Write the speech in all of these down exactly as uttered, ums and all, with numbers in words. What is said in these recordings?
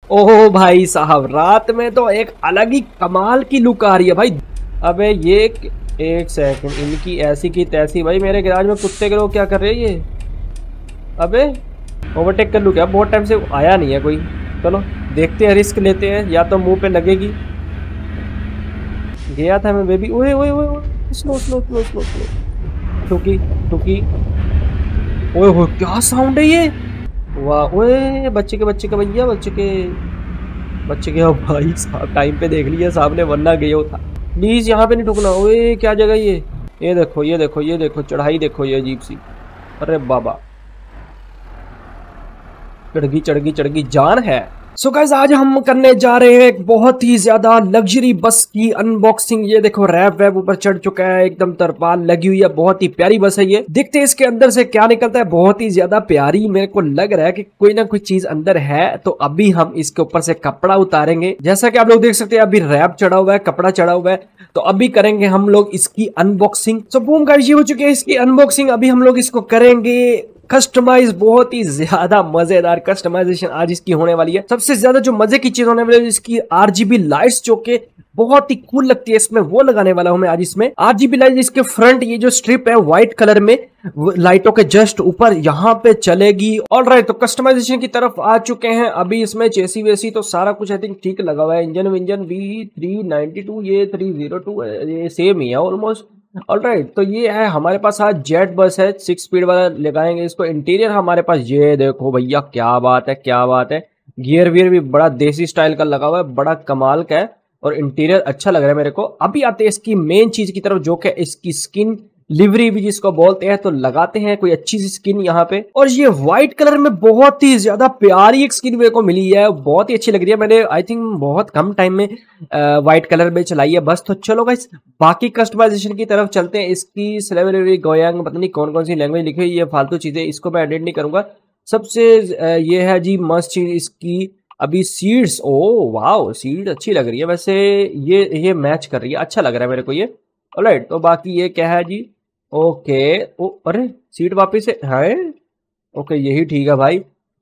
ओह भाई साहब, रात में तो एक अलग ही कमाल की लुक आ रही है भाई। अबे ये एक सेकंड, इनकी ऐसी की तैसी भाई। मेरे गैराज में कुत्ते के लोग क्या कर रहे हैं ये? अबे ओवरटेक कर लूँ क्या? बहुत टाइम से आया नहीं है कोई। चलो देखते हैं, रिस्क लेते हैं, या तो मुंह पे लगेगी। गया था मैं बेबी। ओए ओए ओए ओए, slow slow slow slow slow. ठुकी ठुकी। ओए हो, क्या साउंड है ये? वाह, ओए बच्चे के बच्चे के भैया, बच्चे के बच्चे के। अब भाई साहब टाइम पे देख लिया साहब ने, वरना गए था। प्लीज यहाँ पे नहीं ठुकना। ओए क्या जगह ये? ये देखो ये देखो ये देखो, चढ़ाई देखो ये अजीब सी। अरे बाबा, चढ़गी चढ़गी चढ़गी जान है। सो गाइस, आज हम करने जा रहे हैं एक बहुत ही ज्यादा लग्जरी बस की अनबॉक्सिंग। ये देखो रैप वैप ऊपर चढ़ चुका है, एकदम तरपाल लगी हुई है। बहुत ही प्यारी बस है ये। देखते हैं इसके अंदर से क्या निकलता है। बहुत ही ज्यादा प्यारी, मेरे को लग रहा है कि कोई ना कोई चीज अंदर है। तो अभी हम इसके ऊपर से कपड़ा उतारेंगे। जैसा कि आप लोग देख सकते हैं, अभी रैप चढ़ा हुआ है, कपड़ा चढ़ा हुआ है। तो अभी करेंगे हम लोग इसकी अनबॉक्सिंग। सो बूम गाइस, ये हो चुकी है इसकी अनबॉक्सिंग। अभी हम लोग इसको करेंगे कस्टमाइज। बहुत ही ज्यादा मजेदार कस्टमाइजेशन आज इसकी होने वाली है। सबसे ज्यादा जो मजे की चीज होने वाली है, इसकी आरजीबी लाइट्स जो के बहुत ही कूल लगती है इसमें, वो लगाने वाला हूं मैं आज इसमें। आरजीबी लाइट इसके फ्रंट ये जो स्ट्रिप है व्हाइट कलर में, लाइटों के जस्ट ऊपर यहाँ पे चलेगी। ऑलराइट, तो कस्टमाइजेशन की तरफ आ चुके हैं। अभी इसमें चेसी वेसी तो सारा कुछ आई थिंक ठीक लगा हुआ है। इंजन विंजन वी थ्री नाइनटी टू, ये थ्री जीरो टू, ये सेम ही है ऑलमोस्ट। ऑलराइट, तो ये है हमारे पास आज जेट बस है, सिक्स स्पीड वाला लगाएंगे इसको। इंटीरियर हमारे पास ये देखो भैया, क्या बात है क्या बात है। गियर वियर भी बड़ा देसी स्टाइल का लगा हुआ है, बड़ा कमाल का है। और इंटीरियर अच्छा लग रहा है मेरे को। अभी आते हैं इसकी मेन चीज की तरफ, जो कि इसकी स्किन लिवरी भी जिसको बोलते हैं। तो लगाते हैं कोई अच्छी सी स्किन यहाँ पे। और ये व्हाइट कलर में बहुत ही ज्यादा प्यारी एक स्किन मेरे को मिली है, बहुत ही अच्छी लग रही है। मैंने आई थिंक बहुत कम टाइम में व्हाइट कलर में चलाई है बस। तो चलो गाइस, बाकी कस्टमाइजेशन की तरफ चलते हैं। इसकी स्लेवरी गोयांग, पता नहीं कौन कौन सी लैंग्वेज लिखी हुई है, ये फालतू चीजें, इसको मैं एडिट नहीं करूंगा। सबसे ये है जी मस्त चीज इसकी अभी सीड्स। ओ वाओ, सीड अच्छी लग रही है वैसे। ये ये मैच कर रही है, अच्छा लग रहा है मेरे को ये। ऑलराइट, तो बाकी ये क्या है जी? ओके, ओ अरे सीट वापिस है। ओके यही ठीक है भाई।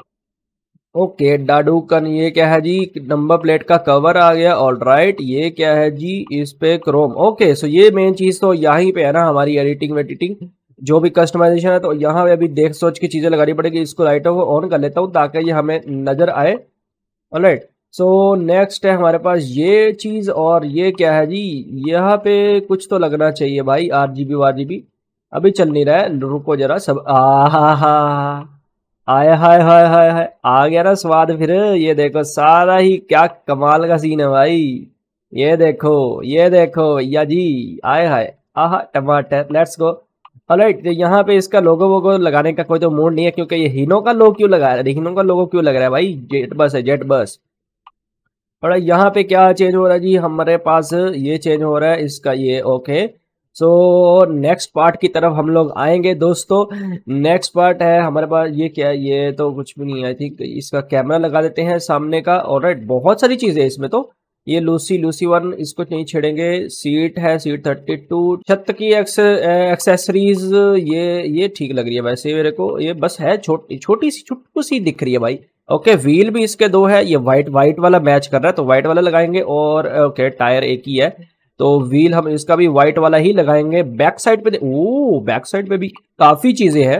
ओके डाडूकन, ये क्या है जी? नंबर प्लेट का कवर आ गया। ऑलराइट, ये क्या है जी? इस पे क्रोम। ओके, सो ये मेन चीज तो यहीं पे है ना, हमारी एडिटिंग वेडिटिंग जो भी कस्टमाइजेशन है। तो यहाँ पे अभी देख सोच की चीजें लगानी पड़ेगी। इसको लाइटों को ऑन कर लेता हूँ ताकि ये हमें नजर आए। ऑलराइट, सो नेक्स्ट है हमारे पास ये चीज। और ये क्या है जी? यहाँ पे कुछ तो लगना चाहिए भाई, आरजीबी वारजीबी। अभी चल नहीं रहा है, रुको जरा। सब आहा हा, आय हाय हाय हाय हाय, आ गया ना स्वाद फिर। ये देखो सारा ही क्या कमाल का सीन है भाई। ये देखो ये देखो भैया जी, आय हाय आहा टमाटर, लेट्स गो। ऑलराइट, यहाँ पे इसका लोगो वोगो लगाने का कोई तो मूड नहीं है, क्योंकि ये हीनो का लोगो क्यों लगा है? हीनो का लोगो क्यों लग रहा है भाई? जेट बस है, जेट बस। और यहाँ पे क्या चेंज हो रहा है जी? हमारे पास ये चेंज हो रहा है इसका ये। ओके, सो नेक्स्ट पार्ट की तरफ हम लोग आएंगे दोस्तों। नेक्स्ट पार्ट है हमारे पास ये क्या है? ये तो कुछ भी नहीं है। आई थिंक इसका कैमरा लगा देते हैं सामने का। ऑलराइट, बहुत सारी चीजें है इसमें तो। ये लूसी लूसी वन, इसको नहीं छेड़ेंगे। सीट है, सीट थर्टी टू। छत की एक्सेसरीज, ये ये ठीक लग रही है वैसे मेरे को। ये बस है छोटी छोटी सी, छुटकू सी दिख रही है भाई। ओके, व्हील भी इसके दो है। ये व्हाइट व्हाइट वाला मैच कर रहा है, तो व्हाइट वाला लगाएंगे। और ओके, टायर एक ही है, तो व्हील हम इसका भी व्हाइट वाला ही लगाएंगे। बैक साइड पे, ओ बैक साइड पे भी काफी चीजें हैं।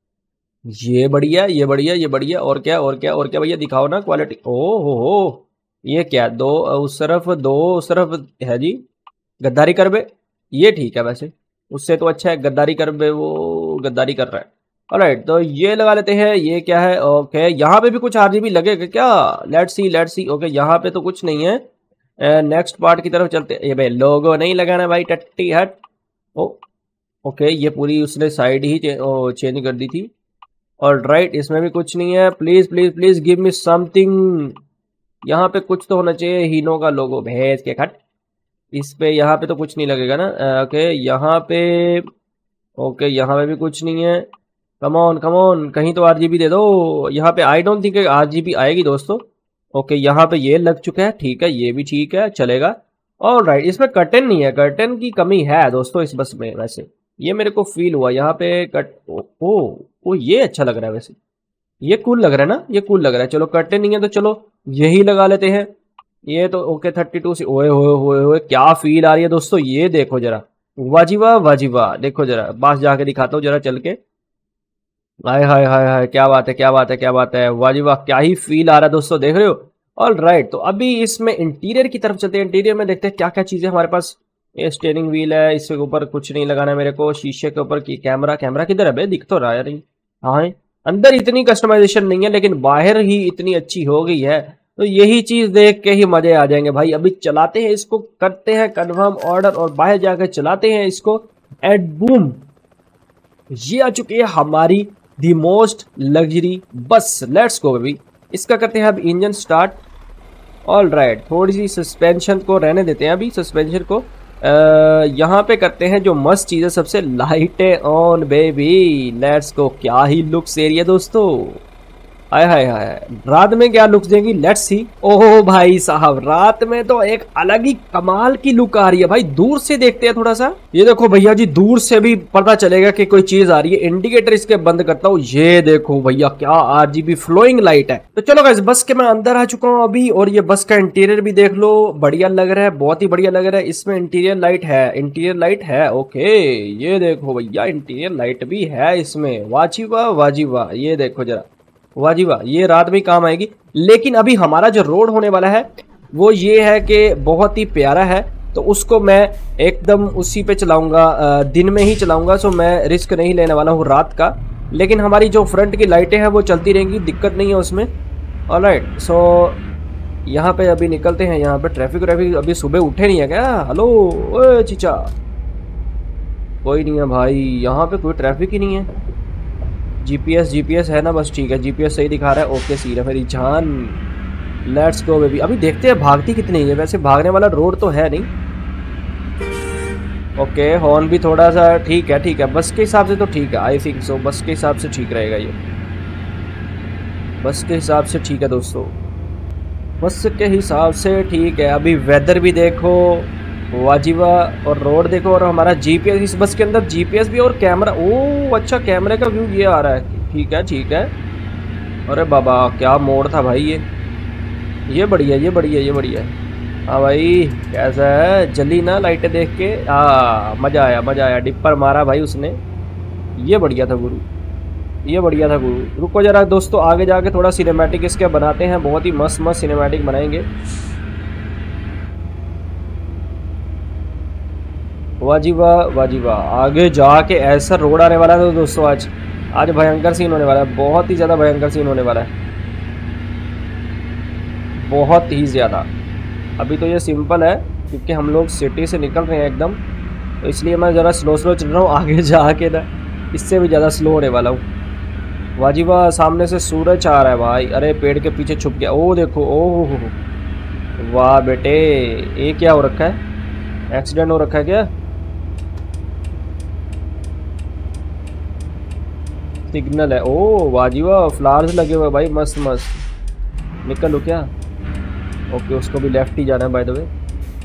ये बढ़िया, ये बढ़िया, ये बढ़िया। और क्या और क्या और क्या भैया, दिखाओ ना क्वालिटी। ओ हो हो, ये क्या? दो उस तरफ, दो उस तरफ है जी। गद्दारी कर बे, ये ठीक है वैसे। उससे तो अच्छा है गद्दारी कर बे, वो गद्दारी कर रहा है। ऑलराइट, तो ये लगा लेते हैं। ये क्या है? ओके, यहाँ पे भी कुछ आरजीबी लगेगा क्या? Let's see let's see. Okay, यहाँ पे तो कुछ नहीं है। नेक्स्ट पार्ट की तरफ चलते हैं। ये भाई लोगो नहीं लगाना भाई, टट्टी हट। ओ ओके, ये पूरी उसने साइड ही चे, ओ, चेंज कर दी थी। और राइट, इसमें भी कुछ नहीं है। Please please please give me something. यहाँ पे कुछ तो होना चाहिए। हीनो का लोगो, भैंस के खट। इस पे यहाँ पे तो कुछ नहीं लगेगा ना। ओके यहाँ पे, ओके यहाँ पे भी कुछ नहीं है। कम ऑन कम ऑन, कहीं तो आरजीबी दे दो। यहाँ पे आई डोंट थिंक आरजीबी आएगी दोस्तों। ओके, यहाँ पे ये लग चुका है, ठीक है, ये भी ठीक है, चलेगा। और राइट, इसमें कर्टन नहीं है, कर्टन की कमी है दोस्तों इस बस में वैसे। ये मेरे को फील हुआ यहाँ पे कट। ओ ओ, ओ ये अच्छा लग रहा है वैसे, ये कूल लग रहा है ना, ये कूल लग रहा है। चलो कर्टन नहीं है तो चलो यही लगा लेते हैं। ये तो ओके थर्टी टू सी। ओए होए होए होए क्या फील आ रही है दोस्तों, ये देखो जरा। वाजिबा वाजिबा, देखो जरा पास जाके दिखाता हूँ जरा चल के। हाय हाय हाय हाय, क्या बात है क्या बात है क्या बात है, वाजिबा क्या ही फील आ रहा है दोस्तों, देख रहे हो। ऑल राइट, तो अभी इसमें इंटीरियर की तरफ चलते हैं। इंटीरियर में देखते हैं क्या क्या चीजें हमारे पास। ये स्टीयरिंग व्हील है, इसके ऊपर कुछ नहीं लगाना है मेरे को। शीशे के ऊपर की कैमरा, कैमरा किधर है बे, दिख तो रहा है नहीं। हाँ है। अंदर इतनी कस्टमाइजेशन नहीं है, लेकिन बाहर ही इतनी अच्छी हो गई है, तो यही चीज देख के ही मजे आ जाएंगे भाई। अभी चलाते हैं इसको, करते हैं कन्फर्म ऑर्डर और बाहर जाकर चलाते हैं इसको। एंड बूम, ये आ चुकी है हमारी the most luxury bus. Let's go baby. इसका करते हैं अब इंजन स्टार्ट। ऑल राइट, थोड़ी सी सस्पेंशन को रहने देते हैं अभी, सस्पेंशन को यहाँ पे करते हैं जो मस्त चीज़ है सबसे, लाइटें ऑन बेबी। लेट्स गो, क्या ही लुक्स एरिया दोस्तों। हाय हाय हाय, रात में क्या लुक्स देंगी, लेट्स सी। ओह भाई साहब, रात में तो एक अलग ही कमाल की लुक आ रही है भाई। दूर से देखते हैं थोड़ा सा। ये देखो भैया जी, दूर से भी पता चलेगा कि कोई चीज आ रही है। इंडिकेटर इसके बंद करता हूँ। ये देखो भैया, क्या आरजीबी फ्लोइंग लाइट है। तो चलो गाइस, बस के मैं अंदर आ चुका हूँ अभी, और ये बस का इंटीरियर भी देख लो, बढ़िया लग रहा है, बहुत ही बढ़िया लग रहा है। इसमें इंटीरियर लाइट है, इंटीरियर लाइट है, ओके। ये देखो भैया, इंटीरियर लाइट भी है इसमें। वाजी वाह वाजी वाह, ये देखो जरा, वाह जी वाह, ये रात में काम आएगी। लेकिन अभी हमारा जो रोड होने वाला है वो ये है कि बहुत ही प्यारा है, तो उसको मैं एकदम उसी पे चलाऊंगा, दिन में ही चलाऊंगा। सो मैं रिस्क नहीं लेने वाला हूँ रात का। लेकिन हमारी जो फ्रंट की लाइटें हैं वो चलती रहेंगी, दिक्कत नहीं है उसमें। ऑलराइट, सो यहाँ पे अभी निकलते हैं। यहाँ पे ट्रैफिक व्रैफिक अभी सुबह उठे नहीं है क्या? हेलो ओए चीचा, कोई नहीं है भाई, यहाँ पे कोई ट्रैफिक ही नहीं है। जीपीएस जीपीएस है ना, बस ठीक है, जीपीएस सही दिखा रहा है। ओके सी है मेरी जान, लेट्स गो बेबी। अभी देखते हैं भागती कितनी है, वैसे भागने वाला रोड तो है नहीं। ओके, हॉर्न भी थोड़ा सा ठीक है, ठीक है, बस के हिसाब से तो ठीक है, आई थिंक सो। बस के हिसाब से ठीक रहेगा ये, बस के हिसाब से ठीक है दोस्तों, बस के हिसाब से ठीक है। अभी वेदर भी देखो, वाजिबा, और रोड देखो, और हमारा जीपीएस इस बस के अंदर, जीपीएस भी और कैमरा। ओ अच्छा, कैमरे का व्यू ये आ रहा है, ठीक है ठीक है। अरे बाबा, क्या मोड़ था भाई ये ये बढ़िया, ये बढ़िया, ये बढ़िया। हाँ भाई, कैसा है, जली ना लाइटें देख के। हाँ, मज़ा आया मज़ा आया, डिपर मारा भाई उसने, ये बढ़िया था गुरु, ये बढ़िया था गुरु। रुको जरा दोस्तों, आगे जाके थोड़ा सिनेमैटिक इसके बनाते हैं, बहुत ही मस्त मस्त सिनेमैटिक बनाएंगे। वाजिबा वाजिबा, आगे जाके ऐसा रोड आने वाला है दोस्तों। आज आज भयंकर सीन होने वाला है, बहुत ही ज़्यादा भयंकर सीन होने वाला है, बहुत ही ज़्यादा। अभी तो ये सिंपल है क्योंकि हम लोग सिटी से निकल रहे हैं एकदम, तो इसलिए मैं ज़रा स्लो स्लो चल रहा हूँ। आगे जाके ना इससे भी ज़्यादा स्लो होने वाला हूँ। वाजिबा, सामने से सूरज आ रहा है भाई। अरे पेड़ के पीछे छुप गया, ओ देखो, ओ हो, वाह बेटे, ये क्या हो रखा है, एक्सीडेंट हो रखा है क्या? सिग्नल है, ओ वाजिबा, फ्लावर्स लगे हुए भाई, मस्त मस्त। निकलो क्या? ओके, उसको भी लेफ्ट ही जाना है बाय द वे।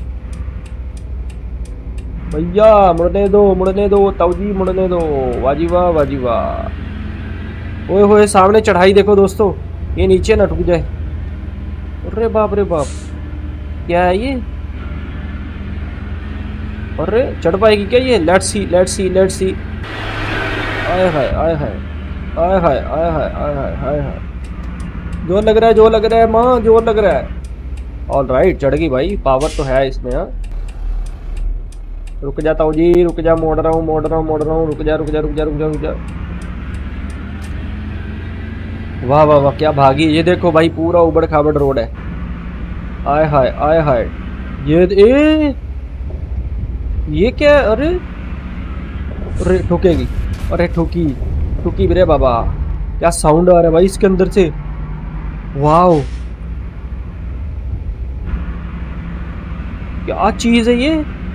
भैया मुड़ने दो, मुड़ने दो ताऊजी, मुड़ने दो। वाजिबा वाजिबा, ओए होए, सामने चढ़ाई देखो दोस्तों, ये नीचे ना टूट जाए। अरे बाप रे बाप, क्या है ये? अरे चढ़ पाएगी क्या ये? Let's see let's see let's see. आय हाय आय हाय आय हाय आय हाय आय हाय आय हाय, जोर लग रहा है, जोर लग रहा है माँ, जोर लग रहा है। ऑल राइट, चढ़ गई भाई, पावर तो है इसमें। हाँ, रुक जाता हूँ जी, रुक जा, मोड़ रहा हूँ मोड़ रहा हूँ मोड़ रहा हूँ, रुक जा रुक जा रुक जा रुक जा रुक जा। वाह वाह वाह, क्या भागी। ये देखो भाई, पूरा उबड़ खाबड़ रोड है। आय हाय आय हाय, ये ए ये क्या? अरे अरे ठोकेगी, अरे ठोकी ठोकी रे बाबा, क्या साउंड आ रहा है भाई इसके अंदर से। वाह, क्या चीज है ये,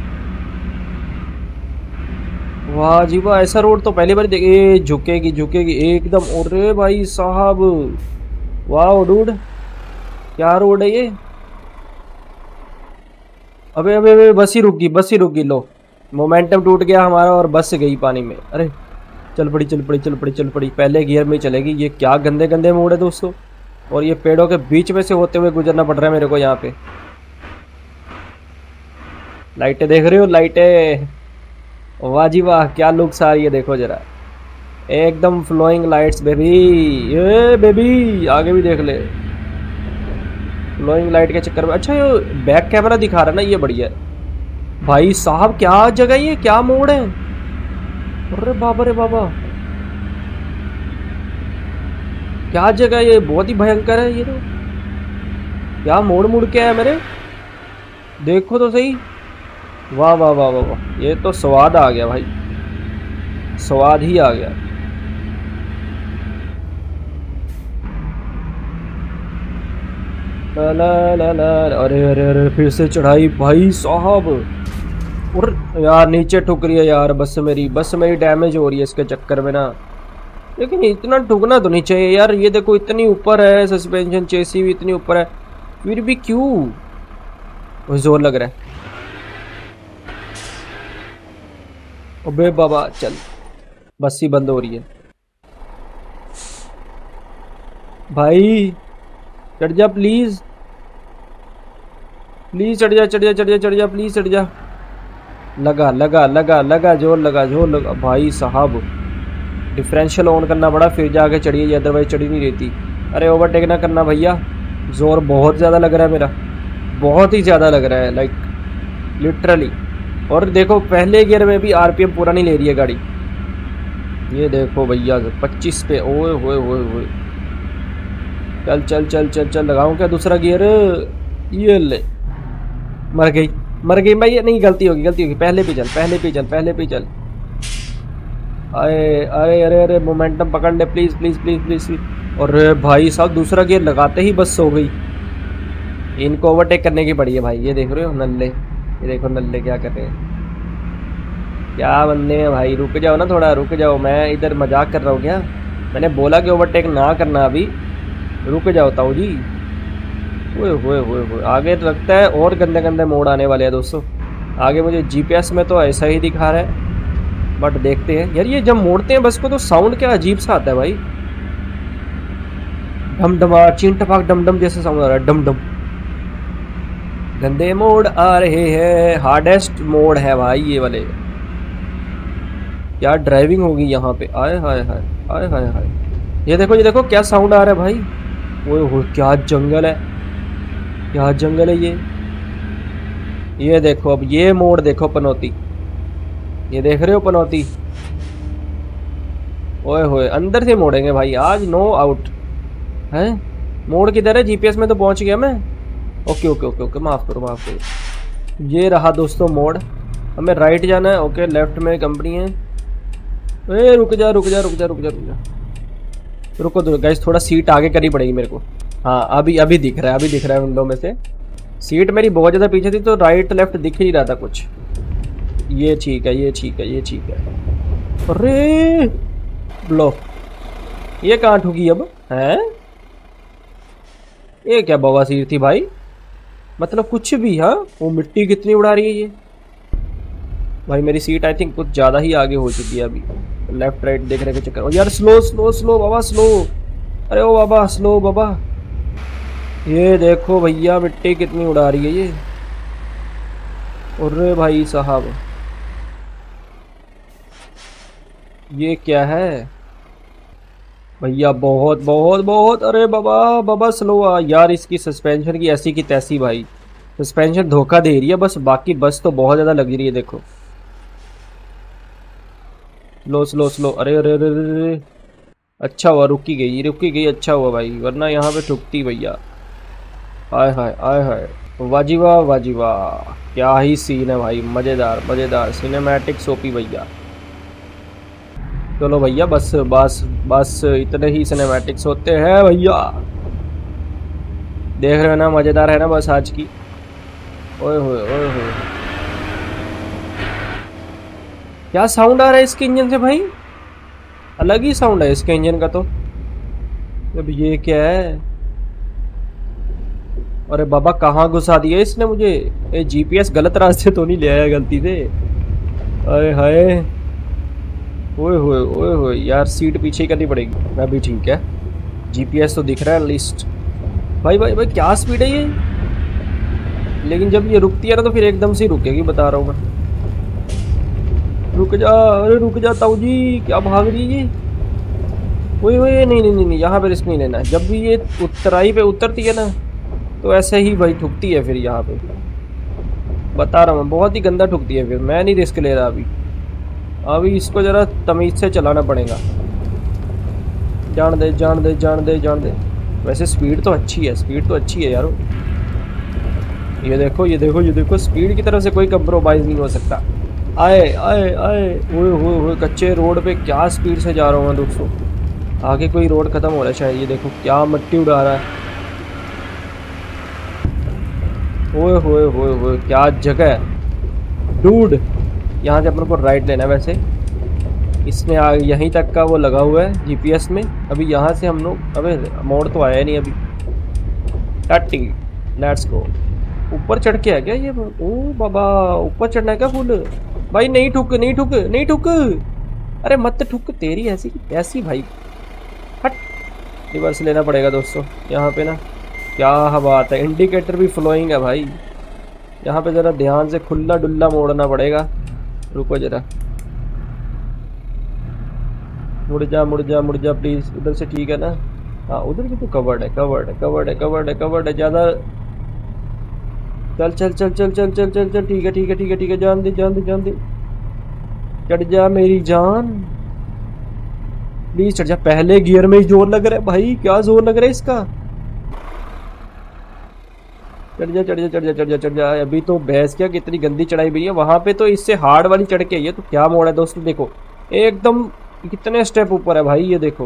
वाह जी वाह, ऐसा रोड तो पहली बार देखे। झुकेगी झुकेगी एकदम। अरे भाई साहब, वाह डूड, क्या रोड है ये। अबे अबे अबे, बस ही रुक गई, बस ही रुक गई। लो, मोमेंटम टूट गया हमारा और बस गई पानी में। अरे चल पड़ी चल पड़ी चल पड़ी चल पड़ी, पहले गियर में चलेगी। ये क्या गंदे गंदे मोड़ है दोस्तों। और ये पेड़ों के बीच में से होते हुए गुजरना पड़ रहा है मेरे को यहाँ पे। लाइटें देख रहे हो, लाइटें, वाह जी वाह, क्या लुक्स आ रही है, देखो जरा, एकदम फ्लोइंग लाइट्स बेबी। ये बेबी आगे भी देख ले, फ्लोइंग लाइट के चक्कर में। अच्छा ये बैक कैमरा दिखा रहा है ना, ये बढ़िया है भाई साहब। क्या जगह, ये क्या मोड़ है, अरे बाबा रे बाबा, क्या जगह, ये बहुत ही भयंकर है ये तो। क्या मोड़ मुड़ के है मेरे, देखो तो सही, वाह वाह वाह वाह वाह, ये तो स्वाद आ गया भाई, स्वाद ही आ गया। ला ला ला ला, अरे अरे अरे फिर से चढ़ाई भाई साहब। और यार नीचे ठुक रही है यार बस मेरी, बस मेरी डैमेज हो रही है इसके चक्कर में ना। लेकिन इतना ठुकना तो नहीं चाहिए यार, ये देखो इतनी ऊपर है, सस्पेंशन चेसी भी इतनी ऊपर है, फिर भी क्यों जोर लग रहा है। अबे बाबा चल, बस ही बंद हो रही है भाई, चढ़ जा प्लीज, प्लीज चढ़ जा चढ़ जा चढ़ जा चढ़ जा प्लीज चढ़ जा। लगा लगा लगा लगा जोर लगा जोर लगा भाई साहब। डिफरेंशियल ऑन करना पड़ा फिर जाके चढ़िए, ये अदरवाइज चढ़ी नहीं रहती। अरे ओवरटेक ना करना भैया, जोर बहुत ज़्यादा लग रहा है मेरा, बहुत ही ज़्यादा लग रहा है, लाइक लिटरली। और देखो पहले गियर में भी आरपीएम पूरा नहीं ले रही है गाड़ी, ये देखो भैया पच्चीस पे, ओए होए होए होए। चल चल चल चल चल, लगाऊं क्या दूसरा गियर, ये ले, मर गई मर गई भाई, नहीं गलती होगी गलती होगी, पहले पे चल पहले पे चल पहले पे चल। अरे अरे अरे अरे मोमेंटम पकड़ ले प्लीज प्लीज प्लीज प्लीज। और भाई साहब दूसरा गियर लगाते ही बस सो गई, इनको ओवरटेक करने की पड़ी है भाई। ये देख रहे हो नल्ले, ये देखो नल्ले क्या कर रहे हैं, क्या बंदे हैं भाई। रुक जाओ ना थोड़ा, रुक जाओ, मैं इधर मजाक कर रहा हूँ क्या, मैंने बोला कि ओवरटेक ना करना अभी, रुक जाओ ताऊ जी। ओए होए होए होए, आगे लगता है और गंदे गंदे मोड़ आने वाले हैं दोस्तों। आगे मुझे जीपीएस में तो ऐसा ही दिखा रहा है, बट देखते हैं यार। ये जब मोड़ते हैं बस को तो साउंड क्या अजीब सा आता है भाई, डम डमा चीन टपाक डम डम जैसे साउंड आ रहा है, डम डम। गंदे मोड़ आ रहे हैं, हार्डेस्ट मोड़ है भाई ये वाले। क्या ड्राइविंग होगी यहाँ पे, आए हाय हाय आए हाय हाय। ये देखो ये देखो क्या साउंड आ रहा है भाई, ओए हो क्या जंगल है, क्या जंगल है ये। ये देखो अब ये मोड़ देखो पनौती, ये देख रहे हो पनौती, ओए होए अंदर से मोड़ेंगे भाई आज, नो आउट है। मोड़ किधर है, जीपीएस में तो पहुंच गया मैं। ओके ओके ओके ओके, माफ करो माफ करो। ये रहा दोस्तों मोड़, हमें राइट जाना है। ओके लेफ्ट में कंपनी है। ए रुक जा रुक जा रुक जा रुक जा रुक जा रुको तो गाइस, थोड़ा सीट आगे करनी पड़ेगी मेरे को। हाँ अभी अभी दिख रहा है, अभी दिख रहा है विंडो में से। सीट मेरी बहुत ज़्यादा पीछे थी तो राइट लेफ्ट दिख ही नहीं रहा था कुछ। ये ठीक है ये ठीक है ये ठीक है। अरे लो ये कहाँ ठुकी अब है, ये क्या बवासीर थी भाई, मतलब कुछ भी। हाँ वो मिट्टी कितनी उड़ा रही है ये भाई। मेरी सीट आई थिंक कुछ ज़्यादा ही आगे हो चुकी है अभी, लेफ्ट राइट देखने के चक्कर। यार स्लो स्लो स्लो बाबा स्लो, अरे ओ बाबा स्लो बाबा। ये देखो भैया मिट्टी कितनी उड़ा रही है ये, अरे भाई साहब ये क्या है भैया, बहुत बहुत बहुत। अरे बाबा बाबा स्लो आ यार, इसकी सस्पेंशन की ऐसी की तैसी भाई, सस्पेंशन धोखा दे रही है बस, बाकी बस तो बहुत ज़्यादा लग रही है। देखो स्लो स्लो स्लो, अरे अरे अरे अरे, अच्छा हुआ रुकी गई रुकी गई, अच्छा हुआ भाई, वरना यहाँ पे ठुकती भैया। आय हाय आय हाय, वाजीवा वाजीवा, क्या ही सीन है भाई, मज़ेदार मज़ेदार सिनेमैटिक सोपी भैया। चलो भैया बस बस बस इतने ही सिनेमैटिक्स होते हैं भैया, देख रहे हो ना, मज़ेदार है ना बस आज की। ओए होए ओए होए, क्या साउंड आ रहा है इसके इंजन से भाई, अलग ही साउंड है इसके इंजन का तो। अब ये क्या है, अरे बाबा कहाँ घुसा दिया इसने मुझे, ये जीपीएस गलत रास्ते तो नहीं ले आया गलती से। अरे हाय ओए होए ओए होए यार, सीट पीछे ही करनी पड़ेगी। मैं भी ठीक है, जीपीएस तो दिख रहा है लिस्ट। भाई भाई भाई क्या स्पीड है ये, लेकिन जब ये रुकती है ना तो फिर एकदम से रुकेगी, बता रहा हूँ मैं। रुक जा, अरे रुक जा ताऊ जी, क्या भाग रही है ये। वही वही नहीं नहीं नहीं, नहीं यहाँ पे रिस्क नहीं लेना। जब भी ये उतराई पे उतरती है ना तो ऐसे ही भाई ठुकती है फिर यहाँ पे, बता रहा हूँ मैं, बहुत ही गंदा ठुकती है फिर। मैं नहीं रिस्क ले रहा अभी, अभी इसको ज़रा तमीज़ से चलाना पड़ेगा। जान दे जान दे जान दे जान दे। वैसे स्पीड तो अच्छी है, स्पीड तो अच्छी है यारो। ये देखो ये देखो ये देखो, स्पीड की तरफ से कोई कंप्रोमाइज़ नहीं हो सकता। आए आए आए, ओए होए होए, कच्चे रोड पे क्या स्पीड से जा रहा हूँ मैं दोस्तों। आगे कोई रोड ख़त्म हो रहा है शायद। ये देखो क्या मट्टी उड़ा रहा है। ओए होए होए होए, क्या जगह है डूड। यहाँ से अपन को राइट लेना है वैसे। इसमें आ यहीं तक का वो लगा हुआ है जीपीएस में। अभी यहाँ से हम लोग, अबे मोड़ तो आया नहीं अभी। टट्टी, लेट्स गो। ऊपर चढ़ के आ गया ये। ओ बाबा, ऊपर चढ़ना है क्या फुल? भाई नहीं ठुक नहीं ठुक नहीं ठुक, अरे मत ठुक, तेरी ऐसी ऐसी भाई, हट। रिवर्स लेना पड़ेगा दोस्तों यहाँ पे ना। क्या बात है, इंडिकेटर भी फ्लोइंग है भाई। यहाँ पे ज़रा ध्यान से खुला डुल्ला मोड़ना पड़ेगा। रुको ज़रा, मुड़ जा मुड़ जा मुड़ जा प्लीज़, उधर से ठीक है ना। हाँ उधर भी तो कवर्ड है कवर्ड है कवर्ड है कवर्ड है कवर्ड है ज़्यादा। चल चल चल चल चल चल चल चल, ठीक है ठीक है ठीक है ठीक है, जान दे जान दे जान दे। चढ़ जा मेरी जान, प्लीज चढ़ जा। पहले गियर में ही जोर लग रहा है भाई, क्या जोर लग रहा है इसका। चढ़ जा चढ़ जा चढ़ जा चढ़ जा चढ़ जा। अभी तो भैंस क्या कितनी गंदी चढ़ाई भी है वहां पे, तो इससे हार्ड वाली चढ़ के। ये तो क्या मोड़ है दोस्तों, देखो एकदम कितने स्टेप ऊपर है भाई। ये देखो,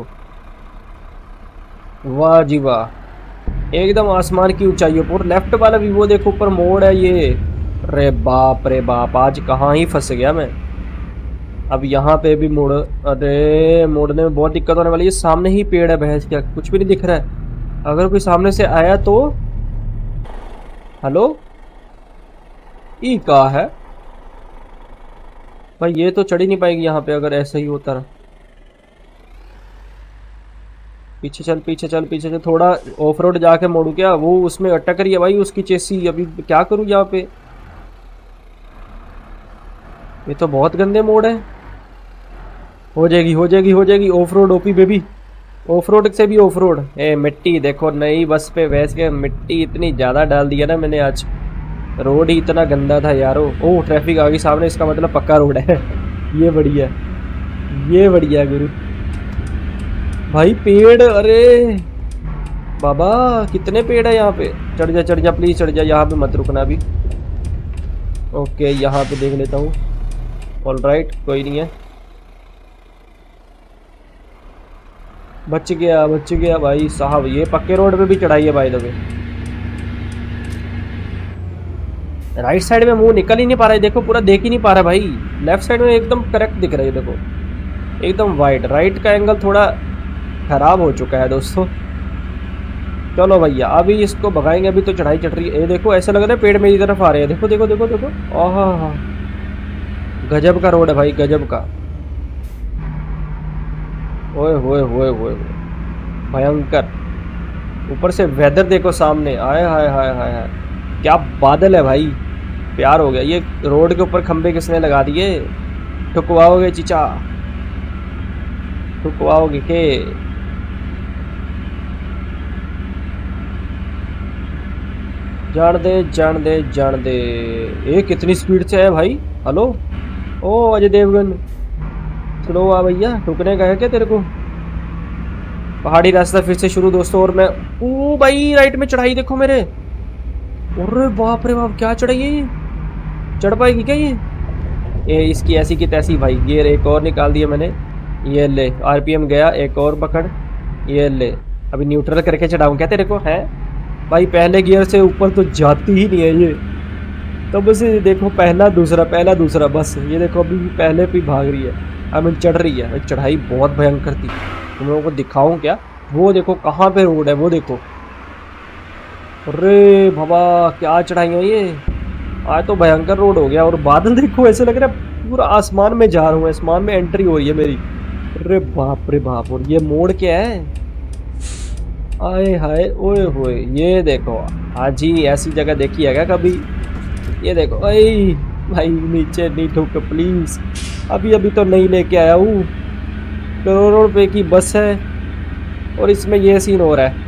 वाह जी वाह, एकदम आसमान की ऊंचाइयों पर। लेफ्ट वाला भी वो देखो, ऊपर मोड़ है ये। अरे बाप रे बाप, आज कहाँ ही फंस गया मैं। अब यहाँ पे भी मोड़, अरे मोड़ने में बहुत दिक्कत होने वाली है। सामने ही पेड़ है भैंस क्या, कुछ भी नहीं दिख रहा है। अगर कोई सामने से आया तो, हेलो ई कहाँ है भाई। ये तो चढ़ ही नहीं पाएगी यहाँ पे अगर ऐसा ही होता रहा। पीछे चल पीछे चल पीछे चल, थोड़ा ऑफ रोड जाके मोड़ू क्या। वो उसमें अटक रही है भाई उसकी चेसी। अभी क्या करूँ यहाँ पे, ये तो बहुत गंदे मोड़ है। हो जाएगी हो जाएगी हो जाएगी। Off road OP baby, off road से भी ऑफ रोड। ए मिट्टी देखो, नई बस पे वैस के मिट्टी इतनी ज़्यादा डाल दिया ना मैंने आज। रोड ही इतना गंदा था यारो। ओह ट्रैफिक आ गई सामने, इसका मतलब पक्का रोड है। ये बढ़िया, ये बढ़िया गुरु भाई। पेड़, अरे बाबा कितने पेड़ है यहाँ पे। चढ़ जा चढ़ जा प्लीज चढ़ जा, यहाँ पे मत रुकना अभी। ओके यहाँ पे देख लेता हूँ। ऑल राइट, कोई नहीं है। बच गया बच गया भाई साहब। ये पक्के रोड पे भी चढ़ाई है भाई। वे राइट साइड में मुंह निकल ही नहीं पा रहा है, देखो पूरा देख ही नहीं पा रहा भाई। लेफ्ट साइड में एकदम करेक्ट दिख रहा है, देखो एकदम वाइट। राइट का एंगल थोड़ा खराब हो चुका है दोस्तों। चलो भैया अभी इसको भगाएंगे। अभी तो चढ़ाई चढ़ रही है। ये देखो ऐसा लग रहा है पेड़ मेरी तरफ आ रहे हैं। देखो देखो देखो देखो, आहा गजब का रोड है भाई, गजब का। ओए होए होए होए भयंकर। ऊपर से वेदर देखो सामने, आए हाय हाय हाय हाय, क्या बादल है भाई। प्यार हो गया। ये रोड के ऊपर खंबे किसने लगा दिए। ठुकवाओगे चीचा, ठुकवाओगे के। जान दे जान दे जान दे। ये कितनी स्पीड से है भाई। हेलो ओ अजय देवगन, स्लो आ भैया। ठुकने का है क्या तेरे को। पहाड़ी रास्ता फिर से शुरू दोस्तों। और मैं ओ भाई राइट में चढ़ाई देखो मेरे। अरे बाप रे बाप, क्या चढ़ाई है ये। चढ़ पाएगी क्या ये। ये इसकी ऐसी की तैसी भाई। गियर एक और निकाल दिया मैंने। ये ले, आरपीएम गया, एक और पकड़। ये ले, अभी न्यूट्रल करके चढ़ाऊँ क्या तेरे को है भाई। पहले गियर से ऊपर तो जाती ही नहीं है ये। तो बस ये देखो, पहला दूसरा पहला दूसरा, बस ये देखो अभी पहले पे भाग रही है। आई मीन चढ़ रही है। चढ़ाई बहुत भयंकर थी, तुम लोगों को दिखाऊं क्या। वो देखो कहाँ पे रोड है, वो देखो। अरे बाबा क्या चढ़ाई है ये। आज तो भयंकर रोड हो गया। और बादल देखो, ऐसे लग रहा है पूरा आसमान में जा रहा हूँ, आसमान में एंट्री हो रही है मेरी। अरे बाप रे बाप। और ये मोड़ क्या है, आए हाय ओए होए, ये देखो आज ही ऐसी जगह देखी है क्या कभी? ये देखो भाई, भाई नीचे नहीं ठोक प्लीज। अभी अभी तो नहीं लेके आया हूँ, करोड़ों रुपए की बस है और इसमें ये सीन हो रहा है।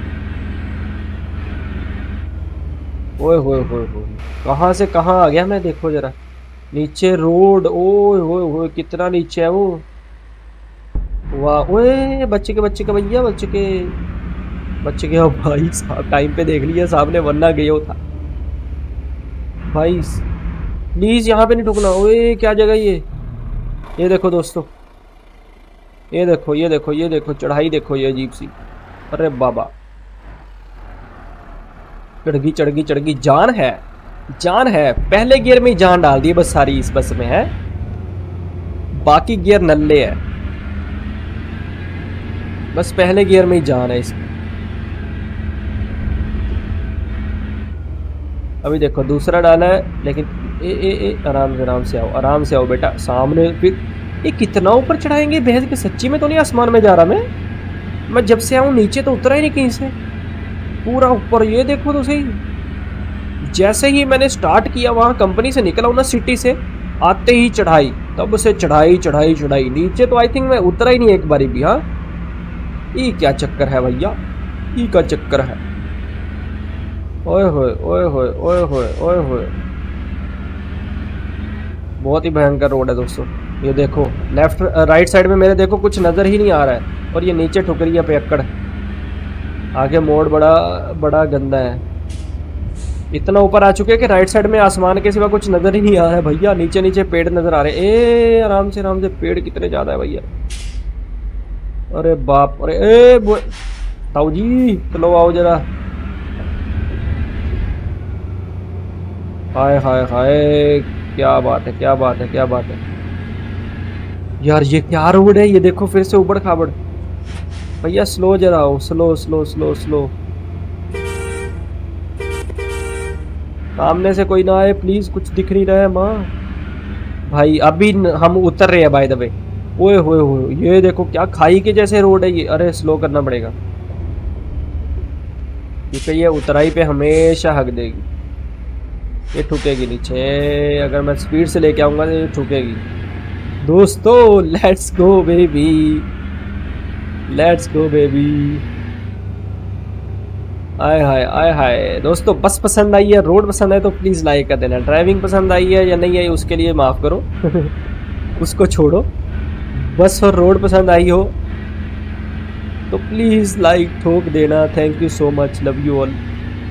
ओए होए होए होए, कहाँ से कहाँ आ गया मैं, देखो जरा नीचे रोड। ओए होए होए, कितना नीचे है वो। वाह, ओए बच्चे के बच्चे के भैया, बच्चे के बच्चे के। अब भाई साहब टाइम पे देख लिया सामने, वरना गया था भाई। प्लीज यहाँ पे नहीं ठुकना। ओए क्या जगह ये ये देखो दोस्तों, ये देखो ये देखो ये देखो चढ़ाई देखो, ये अजीब सी। अरे बाबा, चढ़गी चढ़गी चढ़गी, जान है जान है। पहले गियर में ही जान डाल दी बस सारी इस बस में है, बाकी गियर नल्ले है। बस पहले गियर में ही जान है इसमें। अभी देखो दूसरा डाला है, लेकिन ए ए ए आराम से आराम से आओ, आराम से आओ बेटा। सामने फिर ये कितना ऊपर चढ़ाएंगे भैंस के, सच्ची में तो नहीं आसमान में जा रहा मैं मैं जब से आऊँ नीचे तो उतरा ही नहीं कहीं से, पूरा ऊपर। ये देखो तो सही, जैसे ही मैंने स्टार्ट किया वहाँ कंपनी से निकला हूँ ना, सिटी से आते ही चढ़ाई, तब से चढ़ाई चढ़ाई चढ़ाई। नीचे तो आई थिंक मैं उतरा ही नहीं एक बारी भी। हाँ, ये क्या चक्कर है भैया, ये क्या चक्कर है। ओए होए ओए होए ओए होए ओए होए, बहुत ही भयंकर रोड है दोस्तों। ये देखो लेफ्ट राइट साइड में मेरे देखो कुछ नज़र ही नहीं आ रहा है, और ये नीचे ठुकरिया पे अक्कड़। आगे मोड़ बड़ा बड़ा गंदा है, इतना ऊपर आ चुके हैं कि राइट साइड में आसमान के सिवा कुछ नज़र ही नहीं आ रहा है भैया। नीचे नीचे पेड़ नज़र आ रहे हैं। ए आराम से आराम से, पेड़ कितने ज़्यादा है भैया। अरे बाप, अरे ए ताऊ जी चलो आओ जरा। हाय हाय हाय, क्या बात है क्या बात है क्या बात है यार। ये क्या रोड है, ये देखो फिर से उबड़ खाबड़। भैया स्लो जरा आओ, स्लो स्लो स्लो स्लो। सामने से कोई ना आए प्लीज, कुछ दिख नहीं रहा है माँ। भाई अभी हम उतर रहे हैं बाय द वे। ओए होए होए, ये देखो क्या खाई के जैसे रोड है ये। अरे स्लो करना पड़ेगा क्योंकि ये उतराई पे हमेशा हक देगी। ये ठुकेगी नीचे, अगर मैं स्पीड से लेके आऊंगा तो ये ठुकेगी। दोस्तों let's go baby, let's go baby. आय हाय आय हाय दोस्तों, बस पसंद आई है, रोड पसंद है तो प्लीज़ लाइक कर देना। ड्राइविंग पसंद आई है या नहीं आई उसके लिए माफ़ करो उसको छोड़ो। बस और रोड पसंद आई हो तो प्लीज़ लाइक ठोक देना। Thank you so much, love you all.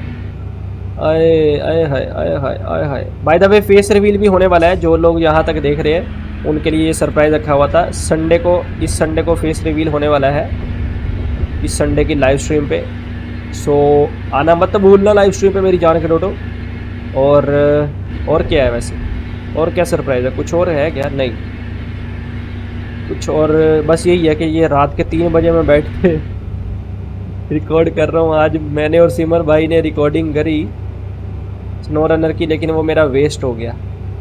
आए आए हाय आए हाय आए हाय। By the way face reveal भी होने वाला है, जो लोग यहाँ तक देख रहे हैं उनके लिए ये सरप्राइज़ रखा हुआ था। संडे को, इस संडे को फेस रिवील होने वाला है, इस संडे की लाइव स्ट्रीम पे। सो आना मत भूलना लाइव स्ट्रीम पे मेरी जान के टोटो। और और क्या है वैसे, और क्या सरप्राइज़ है, कुछ और है क्या? नहीं कुछ और, बस यही है कि ये रात के तीन बजे मैं बैठ के रिकॉर्ड कर रहा हूँ। आज मैंने और सिमर भाई ने रिकॉर्डिंग करी स्नो रनर की, लेकिन वो मेरा वेस्ट हो गया।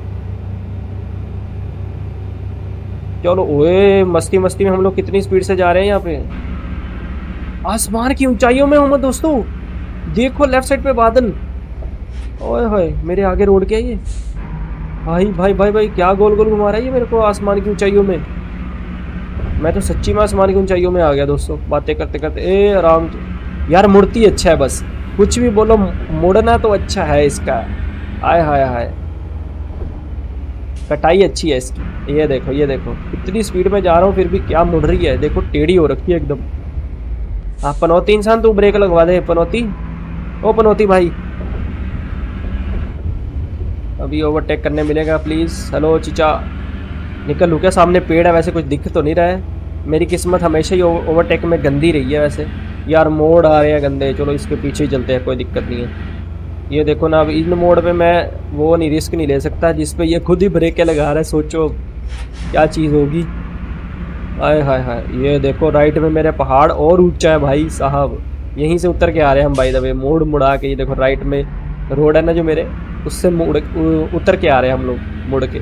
चलो ओए, मस्ती मस्ती में हम लोग कितनी स्पीड से जा रहे हैं यहाँ पे, आसमान की ऊंचाइयों में हूँ दोस्तों। देखो लेफ्ट साइड पे बादल। ओए होए, मेरे आगे रोड क्या है ये? भाई भाई भाई भाई, क्या गोल गोल घुमा रहा है ये मेरे को आसमान की ऊंचाइयों में। मैं तो सच्ची में आसमान की ऊंचाइयों में आ गया दोस्तों, बातें करते करते। ए आराम यार, मूर्ति अच्छा है, बस कुछ भी बोलो, मुड़ना तो अच्छा है इसका। आय हाय हाय, कटाई अच्छी है इसकी। ये देखो ये देखो, इतनी स्पीड में जा रहा हूँ फिर भी क्या मुड़ रही है, देखो टेढ़ी हो रखी है एकदम। हाँ पनौती इंसान, तू ब्रेक लगवा दे पनौती। ओ पनौती भाई, अभी ओवरटेक करने मिलेगा प्लीज़। हेलो चीचा, निकल लूँ क्या? सामने पेड़ है, वैसे कुछ दिख तो नहीं रहा है। मेरी किस्मत हमेशा ही ओवरटेक में गंदी रही है वैसे। यार मोड़ आ रहे हैं गंदे, चलो इसके पीछे ही चलते हैं, कोई दिक्कत नहीं है। ये देखो ना, अब इन मोड़ पे मैं वो नहीं, रिस्क नहीं ले सकता जिस पे ये खुद ही ब्रेकें लगा रहा है। सोचो क्या चीज़ होगी। आय हाय हाय, ये देखो राइट में मेरे पहाड़ और ऊंचा है भाई साहब। यहीं से उतर के आ रहे हैं हम बाय द वे, मोड़ मुड़ा के। ये देखो राइट में रोड है ना जो मेरे, उससे मुड़ उतर के आ रहे हैं हम लोग मुड़ के।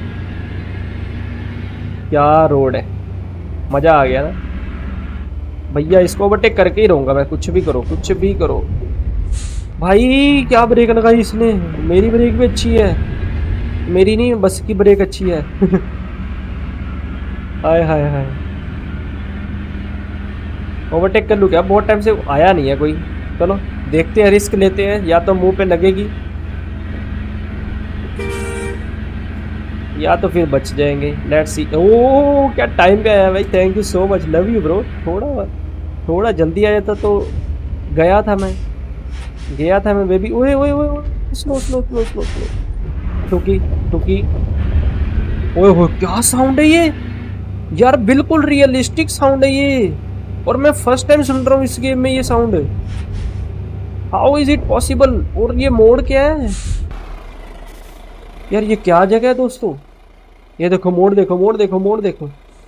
क्या रोड है, मज़ा आ गया ना। भैया इसको ओवरटेक करके ही रहूंगा मैं, कुछ भी करो कुछ भी करो। भाई क्या ब्रेक लगाई इसने, मेरी ब्रेक भी अच्छी है, मेरी नहीं बस की ब्रेक अच्छी है। हाय हाय हाय, ओवरटेक कर लूँ क्या? बहुत टाइम से आया नहीं है कोई। चलो देखते हैं, रिस्क लेते हैं, या तो मुंह पे लगेगी या तो फिर बच जाएंगे। Let's see. ओ क्या टाइम पे आया भाई, thank you so much, love you bro. थोड़ा थोड़ा जल्दी आ जाता तो गया था मैं, गया था मैं बेबी। ओए ओए ओए slow slow slow slow slow, टुकी टुकी। ओए हो क्या साउंड है ये यार, बिल्कुल रियलिस्टिक साउंड है ये, और मैं फर्स्ट टाइम सुन रहा हूँ इस गेम में ये sound. How is it possible? और ये मोड क्या है यार, ये क्या जगह है दोस्तों? ये देखो मोड, देखो मोड, देखो मोड, देखो।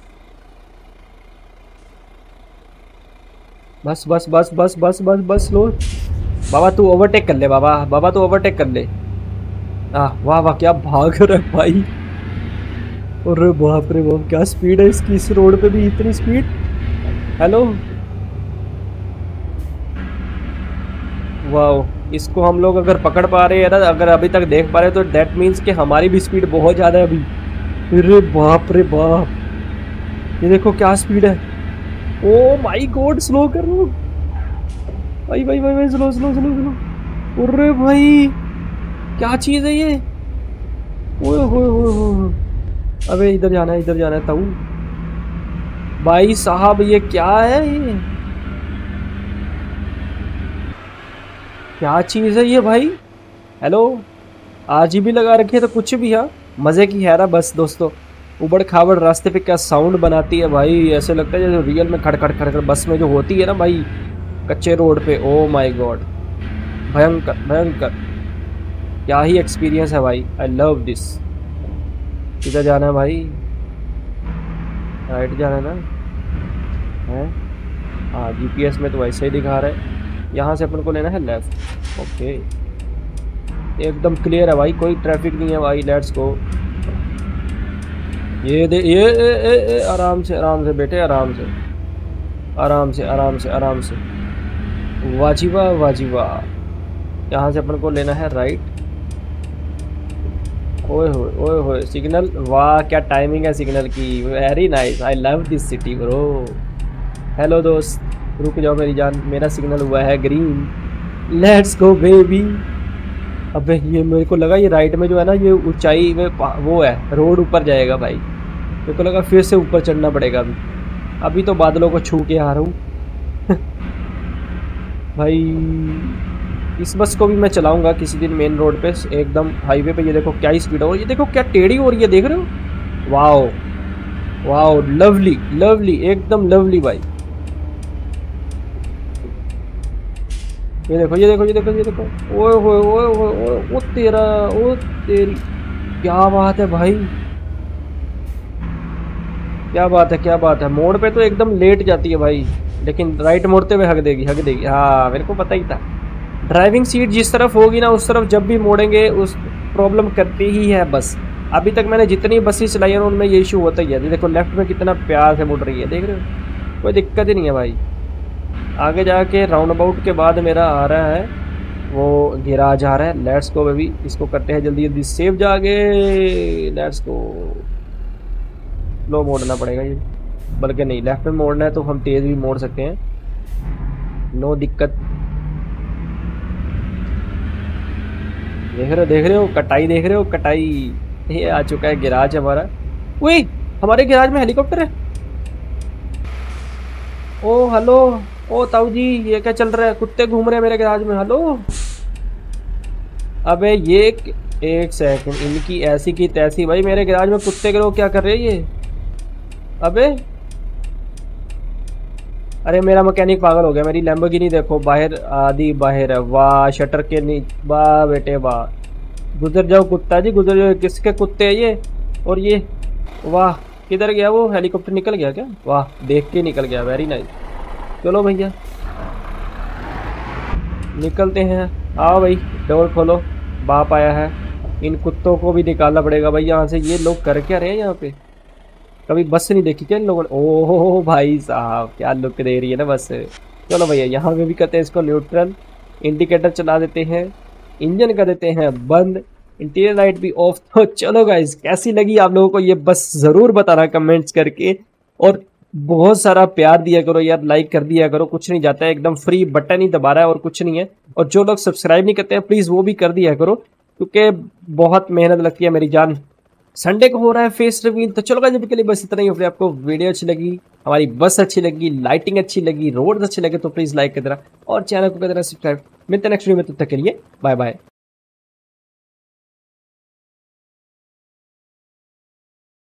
बस बस बस बस बस बस बस लो बाबा, तू ओवरटेक कर ले बाबा, बाबा तू ओवरटेक कर ले। आ वाह वाह क्या भाग रहा है भाई, अरे बाप रे बाप क्या स्पीड है इसकी, इस रोड पे भी इतनी स्पीड। हेलो वाह, इसको हम लोग अगर पकड़ पा रहे हैं ना, अगर अभी तक देख पा रहे हैं तो दैट मीन्स कि हमारी भी स्पीड बहुत ज़्यादा है अभी। अरे बाप रे बाप, ये देखो क्या स्पीड है। ओ माय गॉड, स्लो कर लो भाई भाई भाई भाई, स्लो स्लो स्लो स्लो। अरे भाई क्या चीज़ है ये, ओए होए होए होए। अबे इधर जाना है, इधर जाना है ताऊ भाई साहब, ये क्या है, ये क्या चीज़ है ये भाई। हेलो आरजीबी लगा रखी है तो कुछ भी, हाँ मज़े की है ना बस दोस्तों। उबड़ खाबड़ रास्ते पे क्या साउंड बनाती है भाई, ऐसे लगता है जैसे रियल में खड़खड़ खड़खड़ बस में जो होती है ना भाई, कच्चे रोड पे। ओ माय गॉड, भयंकर भयंकर, क्या ही एक्सपीरियंस है भाई, आई लव दिस। किधर जाना है भाई? राइट जाना है ना, है हाँ जीपीएस में तो वैसे ही दिखा रहा है। यहाँ से अपन को लेना है लेफ्ट। ओके एकदम क्लियर है भाई, कोई ट्रैफिक नहीं है भाई, लेट्स गो। ये दे ये ए, ए, ए, आराम से आराम से बेटे, आराम से आराम से आराम से आराम से, वाजिबा वाजिबा। यहाँ से अपन को लेना है राइट। ओए होए ओए होए सिग्नल, वाह क्या टाइमिंग है सिग्नल की, very nice, I love this city bro. Hello दोस्त रुक जाओ मेरी जान, मेरा सिग्नल हुआ है ग्रीन, लेट्स गो बेबी। अबे ये मेरे को लगा ये राइट में जो है ना, ये ऊंचाई में वो है, रोड ऊपर जाएगा भाई, मेरे को लगा फिर से ऊपर चढ़ना पड़ेगा अभी। अभी तो बादलों को छू के आ रहा हूँ। भाई इस बस को भी मैं चलाऊंगा किसी दिन मेन रोड पे, एकदम हाईवे पे। ये देखो क्या ही स्पीड है, और ये देखो क्या टेढ़ी हो रही है, देख रहे हो? वाओ वाओ, लवली लवली, एकदम लवली भाई। ये देखो ये देखो ये देखो ये देखो, ओए ओए ओए ओए, ओ तेरा ओ तेरी, क्या बात है भाई, क्या बात है क्या बात है। मोड़ पे तो एकदम लेट जाती है भाई, लेकिन राइट मोड़ते हुए हक देगी हक देगी। हाँ मेरे को पता ही था, ड्राइविंग सीट जिस तरफ होगी ना उस तरफ जब भी मोड़ेंगे उस प्रॉब्लम करती ही है बस। अभी तक मैंने जितनी बसें चलाई है उनमें ये इशू होता ही है। देखो लेफ्ट में कितना प्यार से मुड़ रही है, देख रहे हो, कोई दिक्कत ही नहीं है भाई। आगे जाके राउंड अबाउट के बाद मेरा आ रहा है वो गिराज आ रहा है, लेट्स गो बेबी। इसको करते हैं जल्दी जल्दी सेव जाके, लेट्स गो। लो मोड़ना पड़ेगा ये, बल्कि नहीं लेफ्ट में मोड़ना है तो हम तेज़ भी मोड़ सकते हैं, नो दिक्कत। देख रहे हो देख रहे हो कटाई, देख रहे हो कटाई। ये आ चुका है गिराज हमारा। वही हमारे गिराज में हेलीकॉप्टर है। ओ हेलो, ओ ताऊ जी ये क्या चल रहा है, कुत्ते घूम रहे हैं मेरे गिराज में, हेलो। अबे ये एक सेकंड, इनकी ऐसी की तैसी भाई, मेरे गिराज में कुत्ते के लोग क्या कर रहे हैं ये। अबे अरे मेरा मैकेनिक पागल हो गया, मेरी लैम्बोर्गिनी देखो बाहर आधी बाहर है। वाह शटर के नीचे, वाह बेटे वाह, गुजर जाओ कुत्ता जी गुजर जाओ। किसके कुत्ते हैं ये, और ये वाह किधर गया वो, हेलीकॉप्टर निकल गया क्या? वाह देख के निकल गया, वेरी नाइस। चलो भैया निकलते हैं, आओ भाई डोर खोलो, बाप आया है। इन कुत्तों को भी निकालना पड़ेगा भाई यहाँ से। ये लोग कर क्या रहे हैं यहाँ पे, कभी बस नहीं देखी क्या इन लोगों ने? ओहो भाई साहब क्या लुक दे रही है ना बस। चलो भैया यहाँ पे भी करते हैं इसको न्यूट्रल, इंडिकेटर चला देते हैं, इंजन कर देते हैं बंद, इंटीरियर लाइट भी ऑफ। तो चलो गाइस कैसी लगी आप लोगों को ये बस जरूर बताना कमेंट्स करके, और बहुत सारा प्यार दिया करो यार, लाइक कर दिया करो, कुछ नहीं जाता है, एकदम फ्री बटन ही दबा रहा है और कुछ नहीं है। और जो लोग सब्सक्राइब नहीं करते हैं प्लीज वो भी कर दिया करो, क्योंकि बहुत मेहनत लगती है मेरी जान। संडे को हो रहा है फेस रिवील। तो चलो गाइस अभी के लिए बस इतना ही। होपफुली आपको वीडियो अच्छी लगी, हमारी बस अच्छी लगी, लाइटिंग अच्छी लगी, रोड अच्छे लगे तो प्लीज लाइक कर देना और चैनल को कर देना सब्सक्राइब। मिलते हैं नेक्स्ट वीडियो में, तब तक के लिए बाय बाय।